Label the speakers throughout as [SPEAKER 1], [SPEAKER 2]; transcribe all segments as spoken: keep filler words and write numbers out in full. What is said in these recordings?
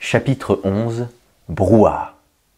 [SPEAKER 1] Chapitre onze. Brouhaha.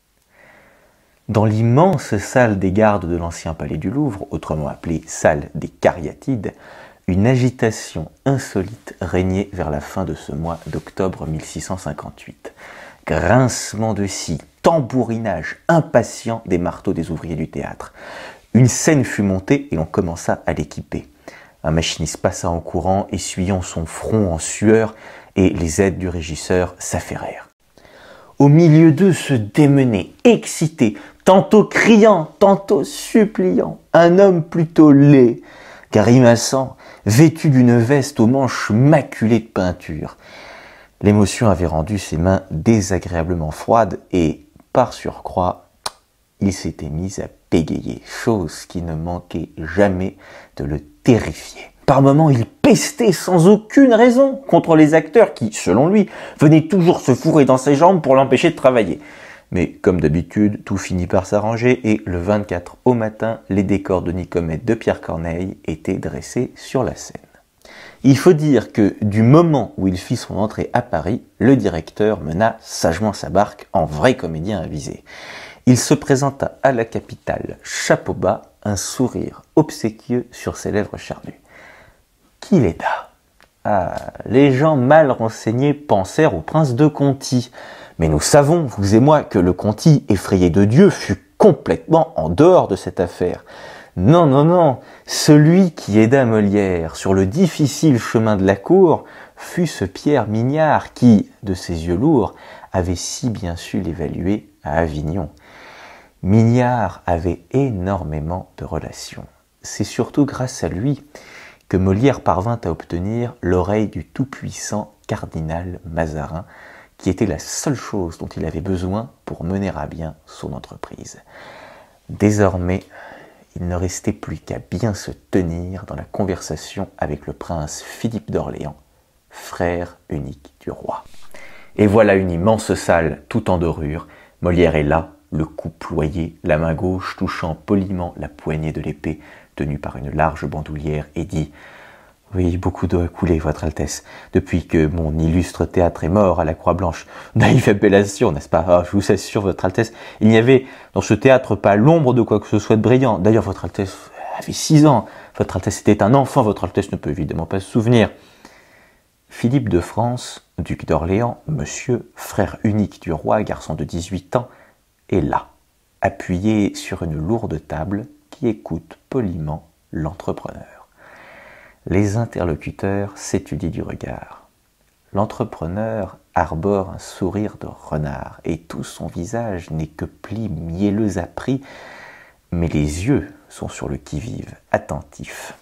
[SPEAKER 1] Dans l'immense salle des gardes de l'ancien palais du Louvre, autrement appelée salle des Cariatides, une agitation insolite régnait vers la fin de ce mois d'octobre mille six cent cinquante-huit. Grincement de scie, tambourinage impatient des marteaux des ouvriers du théâtre. Une scène fut montée et on commença à l'équiper. Un machiniste passa en courant, essuyant son front en sueur, et les aides du régisseur s'affairèrent. Au milieu d'eux se démenait, excité, tantôt criant, tantôt suppliant, un homme plutôt laid, grimaçant, vêtu d'une veste aux manches maculées de peinture. L'émotion avait rendu ses mains désagréablement froides et, par surcroît, il s'était mis à bégayer, chose qui ne manquait jamais de le terrifier. Par moments, il pestait sans aucune raison contre les acteurs qui, selon lui, venaient toujours se fourrer dans ses jambes pour l'empêcher de travailler. Mais comme d'habitude, tout finit par s'arranger et le vingt-quatre au matin, les décors de Nicomède de Pierre Corneille étaient dressés sur la scène. Il faut dire que du moment où il fit son entrée à Paris, le directeur mena sagement sa barque en vrai comédien avisé. Il se présenta à la capitale, chapeau bas, un sourire obséquieux sur ses lèvres charnues. Qui l'aida? Ah, les gens mal renseignés pensèrent au prince de Conti. Mais nous savons, vous et moi, que le Conti, effrayé de Dieu, fut complètement en dehors de cette affaire. Non, non, non, celui qui aida Molière sur le difficile chemin de la cour fut ce Pierre Mignard qui, de ses yeux lourds, avait si bien su l'évaluer à Avignon. Mignard avait énormément de relations. C'est surtout grâce à lui que Molière parvint à obtenir l'oreille du tout-puissant cardinal Mazarin, qui était la seule chose dont il avait besoin pour mener à bien son entreprise. Désormais, il ne restait plus qu'à bien se tenir dans la conversation avec le prince Philippe d'Orléans, frère unique du roi. Et voilà une immense salle, tout en dorure. Molière est là, le cou ployé, la main gauche touchant poliment la poignée de l'épée, tenue par une large bandoulière, et dit « Oui, beaucoup d'eau a coulé, Votre Altesse, depuis que mon illustre théâtre est mort à la Croix-Blanche. Naïve appellation, n'est-ce pas? Ah, je vous assure, Votre Altesse, il n'y avait dans ce théâtre pas l'ombre de quoi que ce soit de brillant. D'ailleurs, Votre Altesse avait six ans. Votre Altesse était un enfant, Votre Altesse ne peut évidemment pas se souvenir. » Philippe de France, duc d'Orléans, monsieur, frère unique du roi, garçon de dix-huit ans, est là, appuyé sur une lourde table qui écoute poliment l'entrepreneur. Les interlocuteurs s'étudient du regard. L'entrepreneur arbore un sourire de renard et tout son visage n'est que plis mielleux à pris, mais les yeux sont sur le qui-vive, attentifs.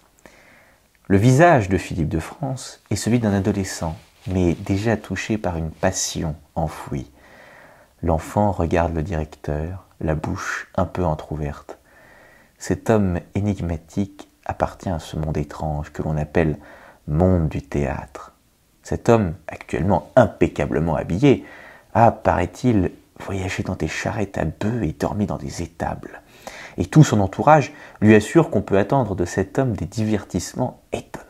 [SPEAKER 1] Le visage de Philippe de France est celui d'un adolescent, mais déjà touché par une passion enfouie. L'enfant regarde le directeur, la bouche un peu entr'ouverte. Cet homme énigmatique appartient à ce monde étrange que l'on appelle monde du théâtre. Cet homme, actuellement impeccablement habillé, a, paraît-il, voyagé dans des charrettes à bœufs et dormi dans des étables. Et tout son entourage lui assure qu'on peut attendre de cet homme des divertissements étonnants.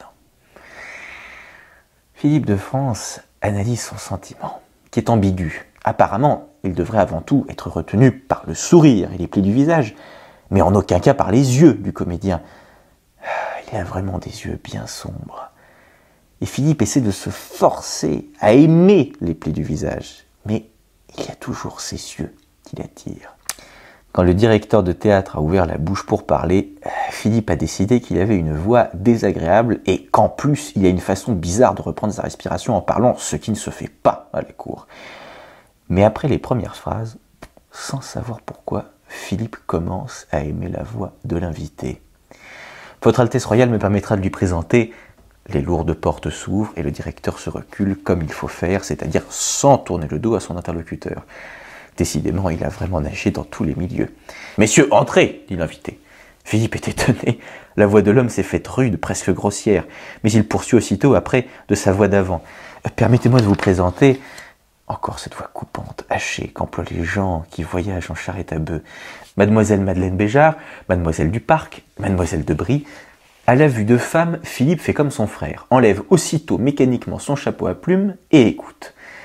[SPEAKER 1] Philippe de France analyse son sentiment, qui est ambigu. Apparemment, il devrait avant tout être retenu par le sourire et les plis du visage, mais en aucun cas par les yeux du comédien. Il a vraiment des yeux bien sombres. Et Philippe essaie de se forcer à aimer les plis du visage, mais il y a toujours ses yeux qui l'attirent. Quand le directeur de théâtre a ouvert la bouche pour parler, Philippe a décidé qu'il avait une voix désagréable et qu'en plus, il a une façon bizarre de reprendre sa respiration en parlant, ce qui ne se fait pas à la cour. Mais après les premières phrases, sans savoir pourquoi, Philippe commence à aimer la voix de l'invité. Votre Altesse royale me permettra de lui présenter. Les lourdes portes s'ouvrent et le directeur se recule comme il faut faire, c'est-à-dire sans tourner le dos à son interlocuteur. Décidément, il a vraiment nagé dans tous les milieux. « Messieurs, entrez !» dit l'invité. Philippe est étonné. La voix de l'homme s'est faite rude, presque grossière, mais il poursuit aussitôt après de sa voix d'avant. « Permettez-moi de vous présenter... » Encore cette voix coupante, hachée, qu'emploient les gens qui voyagent en charrette à bœufs. Mademoiselle Madeleine Béjart, Mademoiselle Duparc, Mademoiselle de Brie. À la vue de femme, Philippe fait comme son frère, enlève aussitôt mécaniquement son chapeau à plumes et écoute.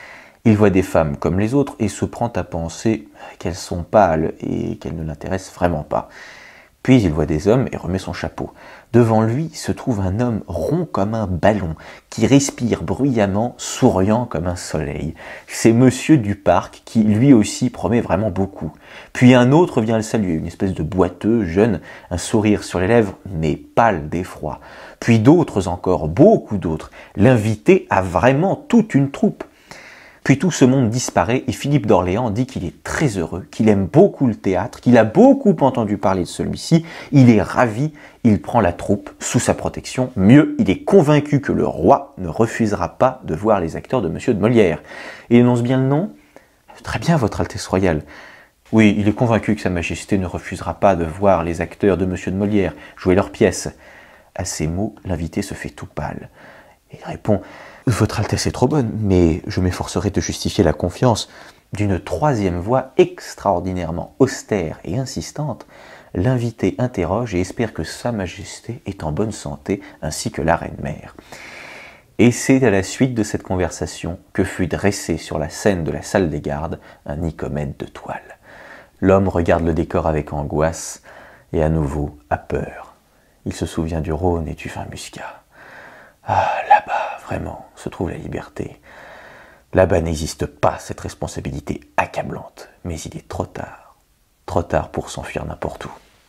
[SPEAKER 1] Il voit des femmes comme les autres et se prend à penser qu'elles sont pâles et qu'elles ne l'intéressent vraiment pas. Puis il voit des hommes et remet son chapeau. Devant lui se trouve un homme rond comme un ballon, qui respire bruyamment, souriant comme un soleil. C'est Monsieur du Parc, qui lui aussi promet vraiment beaucoup. Puis un autre vient le saluer, une espèce de boiteux, jeune, un sourire sur les lèvres, mais pâle d'effroi. Puis d'autres encore, beaucoup d'autres. L'invité a vraiment toute une troupe. Puis tout ce monde disparaît et Philippe d'Orléans dit qu'il est très heureux, qu'il aime beaucoup le théâtre, qu'il a beaucoup entendu parler de celui-ci, il est ravi, il prend la troupe sous sa protection. Mieux, il est convaincu que le roi ne refusera pas de voir les acteurs de Monsieur de Molière. Il énonce bien le nom ? Très bien, Votre Altesse Royale. Oui, il est convaincu que Sa Majesté ne refusera pas de voir les acteurs de Monsieur de Molière jouer leurs pièces. À ces mots, l'invité se fait tout pâle. Il répond « Votre Altesse est trop bonne, mais je m'efforcerai de justifier la confiance. » D'une troisième voix extraordinairement austère et insistante, l'invité interroge et espère que Sa Majesté est en bonne santé, ainsi que la reine-mère. Et c'est à la suite de cette conversation que fut dressé sur la scène de la salle des gardes un Nicomède de toile. L'homme regarde le décor avec angoisse et à nouveau a peur. Il se souvient du Rhône et du vin muscat. Ah, là-bas, vraiment, se trouve la liberté. Là-bas n'existe pas cette responsabilité accablante, mais il est trop tard. Trop tard pour s'enfuir n'importe où.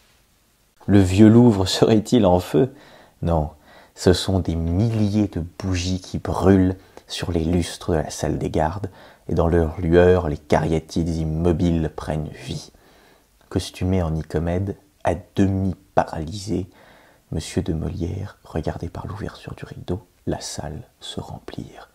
[SPEAKER 1] Le vieux Louvre serait-il en feu? Non, ce sont des milliers de bougies qui brûlent sur les lustres de la salle des gardes, et dans leur lueur, les cariatides immobiles prennent vie. Costumé en Nicomède, à demi paralysé, Monsieur de Molière regardait par l'ouverture du rideau la salle se remplir.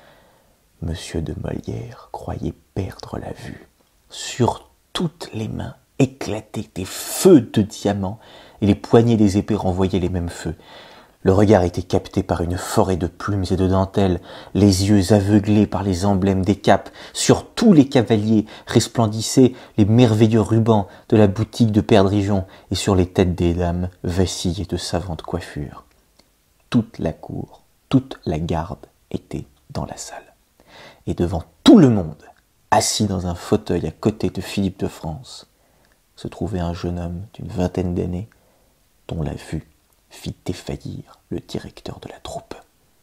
[SPEAKER 1] Monsieur de Molière croyait perdre la vue. Sur toutes les mains éclataient des feux de diamants et les poignées des épées renvoyaient les mêmes feux. Le regard était capté par une forêt de plumes et de dentelles, les yeux aveuglés par les emblèmes des capes. Sur tous les cavaliers resplendissaient les merveilleux rubans de la boutique de Perdrignon, et sur les têtes des dames vacillaient de savantes coiffures. Toute la cour, toute la garde était dans la salle. Et devant tout le monde, assis dans un fauteuil à côté de Philippe de France, se trouvait un jeune homme d'une vingtaine d'années, dont la vue fit défaillir le directeur de la troupe.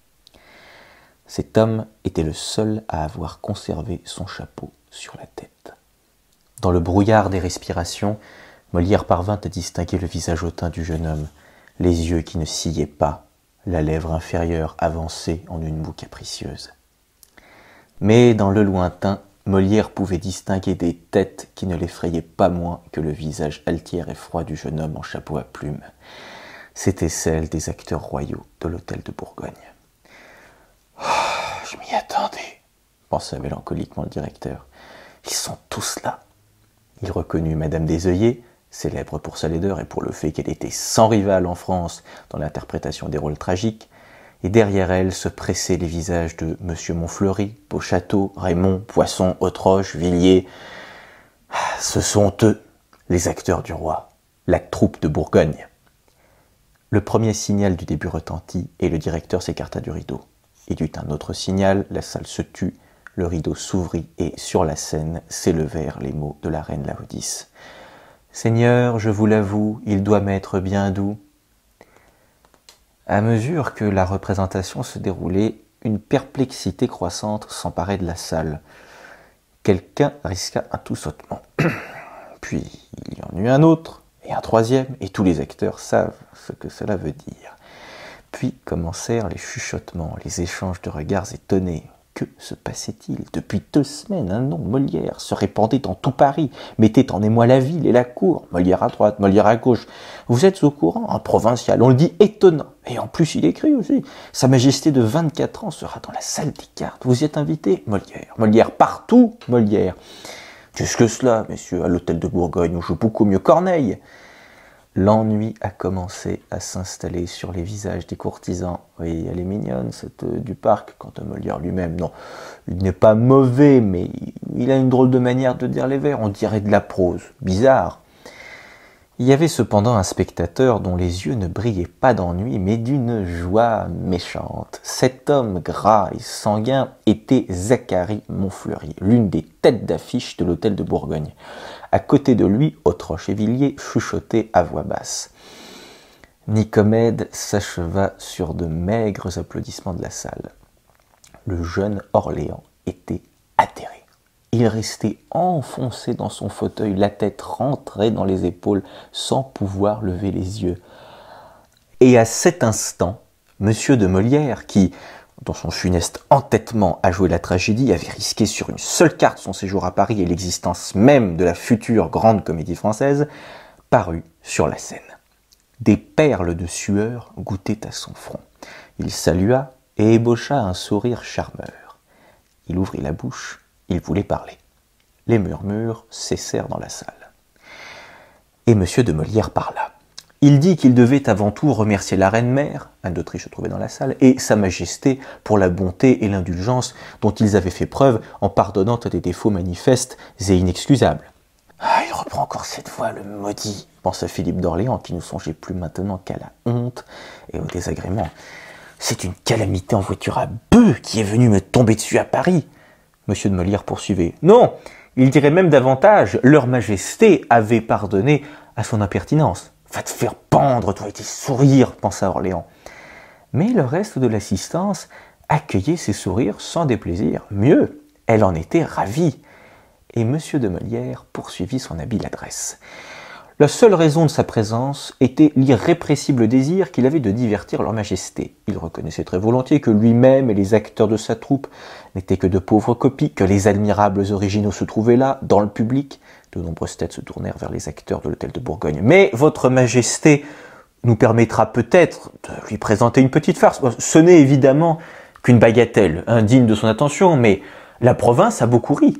[SPEAKER 1] Cet homme était le seul à avoir conservé son chapeau sur la tête. Dans le brouillard des respirations, Molière parvint à distinguer le visage hautain du jeune homme, les yeux qui ne sillaient pas, la lèvre inférieure avancée en une moue capricieuse. Mais dans le lointain, Molière pouvait distinguer des têtes qui ne l'effrayaient pas moins que le visage altier et froid du jeune homme en chapeau à plumes. C'était celle des acteurs royaux de l'hôtel de Bourgogne. Oh, « Je m'y attendais, » pensa mélancoliquement le directeur. « Ils sont tous là. » Il reconnut Madame Desœillets, célèbre pour sa laideur et pour le fait qu'elle était sans rival en France dans l'interprétation des rôles tragiques, et derrière elle se pressaient les visages de Monsieur Montfleury, Beauchâteau, Raymond, Poisson, Autroche, Villiers. Ce sont eux, les acteurs du roi, la troupe de Bourgogne. Le premier signal du début retentit et le directeur s'écarta du rideau. Il y eut un autre signal, la salle se tut, le rideau s'ouvrit et sur la scène s'élevèrent les mots de la reine Laodice. « Seigneur, je vous l'avoue, il doit m'être bien doux. » À mesure que la représentation se déroulait, une perplexité croissante s'emparait de la salle. Quelqu'un risqua un tout sautement. Puis il y en eut un autre, et un troisième, et tous les acteurs savent ce que cela veut dire. Puis commencèrent les chuchotements, les échanges de regards étonnés. Que se passait-il? Depuis deux semaines, un nom, Molière, se répandait dans tout Paris, mettait en émoi la ville et la cour. Molière à droite, Molière à gauche. Vous êtes au courant? Un provincial, on le dit étonnant. Et en plus, il écrit aussi. Sa Majesté de vingt-quatre ans sera dans la salle des gardes. Vous y êtes invité? Molière. Molière partout, Molière. Qu'est-ce que cela, messieurs? À l'hôtel de Bourgogne, on joue beaucoup mieux Corneille. L'ennui a commencé à s'installer sur les visages des courtisans. Oui, elle est mignonne, cette euh, du Parc, quant à Molière lui-même. Non, il n'est pas mauvais, mais il a une drôle de manière de dire les vers. On dirait de la prose. Bizarre. Il y avait cependant un spectateur dont les yeux ne brillaient pas d'ennui, mais d'une joie méchante. Cet homme gras et sanguin était Zacharie Montfleury, l'une des têtes d'affiche de l'hôtel de Bourgogne. À côté de lui, Autroche et Villiers chuchotaient à voix basse. Nicomède s'acheva sur de maigres applaudissements de la salle. Le jeune Orléans était atterré. Il restait enfoncé dans son fauteuil, la tête rentrée dans les épaules, sans pouvoir lever les yeux. Et à cet instant, Monsieur de Molière, qui, dans son funeste entêtement à jouer la tragédie, avait risqué sur une seule carte son séjour à Paris et l'existence même de la future grande comédie française, parut sur la scène. Des perles de sueur goûtaient à son front. Il salua et ébaucha un sourire charmeur. Il ouvrit la bouche. Il voulait parler. Les murmures cessèrent dans la salle. Et Monsieur de Molière parla. Il dit qu'il devait avant tout remercier la reine-mère, Anne d'Autriche se trouvait dans la salle, et Sa Majesté pour la bonté et l'indulgence dont ils avaient fait preuve en pardonnant des défauts manifestes et inexcusables. Ah, il reprend encore cette voix, le maudit, pensa Philippe d'Orléans, qui ne songeait plus maintenant qu'à la honte et au désagrément. C'est une calamité en voiture à bœufs qui est venue me tomber dessus à Paris. Monsieur de Molière poursuivait. Non, il dirait même davantage, leur majesté avait pardonné à son impertinence. Va te faire pendre, toi et tes sourires, pensa Orléans. Mais le reste de l'assistance accueillait ces sourires sans déplaisir. Mieux, elle en était ravie. Et Monsieur de Molière poursuivit son habile adresse. La seule raison de sa présence était l'irrépressible désir qu'il avait de divertir leur majesté. Il reconnaissait très volontiers que lui-même et les acteurs de sa troupe n'étaient que de pauvres copies, que les admirables originaux se trouvaient là, dans le public. De nombreuses têtes se tournèrent vers les acteurs de l'hôtel de Bourgogne. Mais votre majesté nous permettra peut-être de lui présenter une petite farce. Ce n'est évidemment qu'une bagatelle, indigne de son attention, mais la province a beaucoup ri.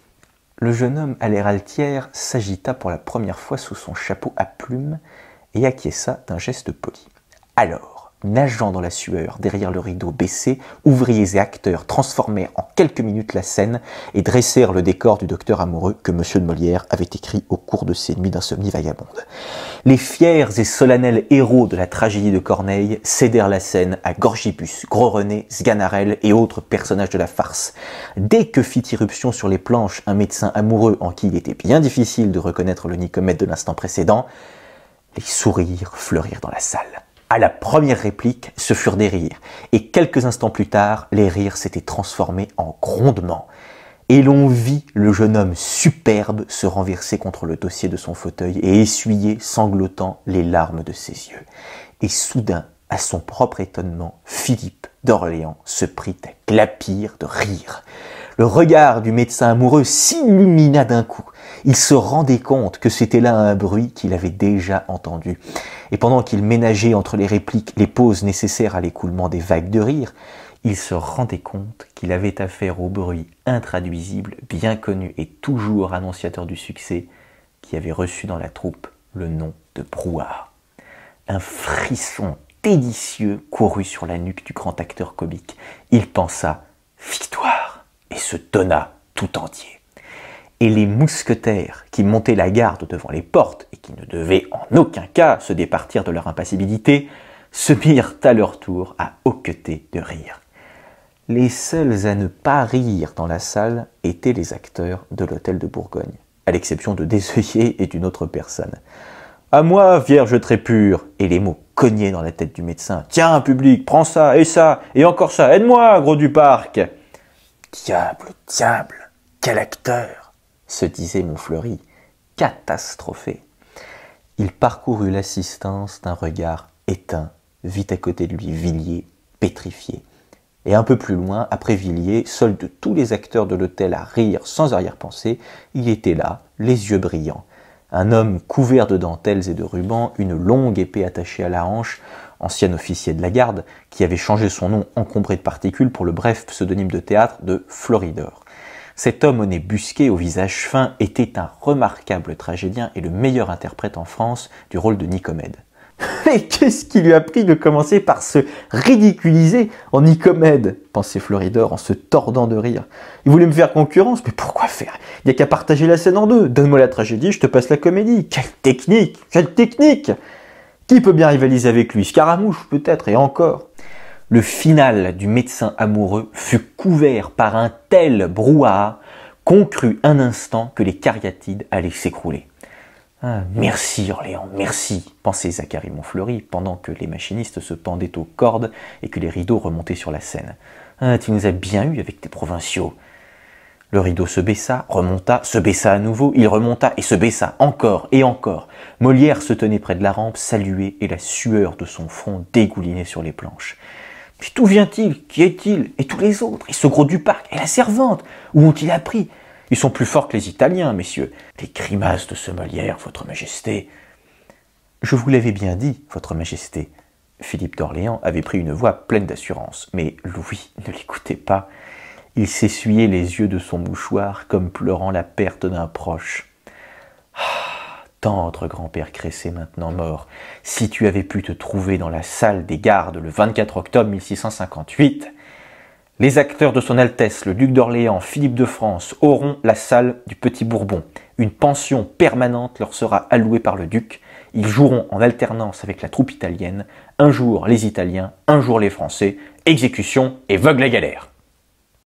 [SPEAKER 1] Le jeune homme à l'air altière s'agita pour la première fois sous son chapeau à plumes et acquiesça d'un geste poli. Alors, nageant dans la sueur derrière le rideau baissé, ouvriers et acteurs transformèrent en quelques minutes la scène et dressèrent le décor du docteur amoureux que Monsieur de Molière avait écrit au cours de ses nuits d'insomnie vagabonde. Les fiers et solennels héros de la tragédie de Corneille cédèrent la scène à Gorgibus, Gros-René, Sganarelle et autres personnages de la farce. Dès que fit irruption sur les planches un médecin amoureux en qui il était bien difficile de reconnaître le Nicomède de l'instant précédent, les sourires fleurirent dans la salle. À la première réplique, ce furent des rires, et quelques instants plus tard, les rires s'étaient transformés en grondements. Et l'on vit le jeune homme superbe se renverser contre le dossier de son fauteuil et essuyer, sanglotant, les larmes de ses yeux. Et soudain, à son propre étonnement, Philippe d'Orléans se prit à glapir de rire. Le regard du médecin amoureux s'illumina d'un coup. Il se rendait compte que c'était là un bruit qu'il avait déjà entendu. Et pendant qu'il ménageait entre les répliques les pauses nécessaires à l'écoulement des vagues de rire, il se rendait compte qu'il avait affaire au bruit intraduisible, bien connu et toujours annonciateur du succès, qui avait reçu dans la troupe le nom de brouhaha. Un frisson délicieux courut sur la nuque du grand acteur comique. Il pensa « victoire !» et se donna tout entier. Et les mousquetaires qui montaient la garde devant les portes et qui ne devaient en aucun cas se départir de leur impassibilité, se mirent à leur tour à hoqueter de rire. Les seuls à ne pas rire dans la salle étaient les acteurs de l'hôtel de Bourgogne, à l'exception de Desœillers et d'une autre personne. « À moi, vierge très pure !» Et les mots cognaient dans la tête du médecin. « Tiens, public, prends ça, et ça, et encore ça, aide-moi, gros du parc !»« Diable, diable, quel acteur !» se disait Montfleury, catastrophé. Il parcourut l'assistance d'un regard éteint, vit à côté de lui Villiers, pétrifié. Et un peu plus loin, après Villiers, seul de tous les acteurs de l'hôtel à rire sans arrière-pensée, il était là, les yeux brillants. Un homme couvert de dentelles et de rubans, une longue épée attachée à la hanche, ancien officier de la garde, qui avait changé son nom encombré de particules pour le bref pseudonyme de théâtre de Floridor. Cet homme au nez busqué, au visage fin, était un remarquable tragédien et le meilleur interprète en France du rôle de Nicomède. Mais qu'est-ce qui lui a pris de commencer par se ridiculiser en Nicomède, pensait Floridor en se tordant de rire. Il voulait me faire concurrence, mais pourquoi faire? Il n'y a qu'à partager la scène en deux. Donne-moi la tragédie, je te passe la comédie. Quelle technique! Quelle technique! Qui peut bien rivaliser avec lui? Scaramouche peut-être, et encore. Le final du médecin amoureux fut couvert par un tel brouhaha qu'on crut un instant que les cariatides allaient s'écrouler. Ah, merci Orléans, merci, pensait Zacharie Montfleury, pendant que les machinistes se pendaient aux cordes et que les rideaux remontaient sur la scène. Ah, tu nous as bien eu avec tes provinciaux. Le rideau se baissa, remonta, se baissa à nouveau, il remonta et se baissa encore et encore. Molière se tenait près de la rampe, saluait, et la sueur de son front dégoulinait sur les planches. Mais d'où vient-il? Qui est-il? Et tous les autres? Et ce gros du parc? Et la servante? Où ont-ils appris? Ils sont plus forts que les Italiens, messieurs. Les grimaces de ce Molière, votre majesté. Je vous l'avais bien dit, votre majesté. Philippe d'Orléans avait pris une voix pleine d'assurance, mais Louis ne l'écoutait pas. Il s'essuyait les yeux de son mouchoir comme pleurant la perte d'un proche. Ah, tendre grand-père Cressé maintenant mort, si tu avais pu te trouver dans la salle des gardes le vingt-quatre octobre mille six cent cinquante-huit, les acteurs de son Altesse, le duc d'Orléans, Philippe de France, auront la salle du Petit Bourbon. Une pension permanente leur sera allouée par le duc. Ils joueront en alternance avec la troupe italienne. Un jour les Italiens, un jour les Français. Exécution et vogue la galère.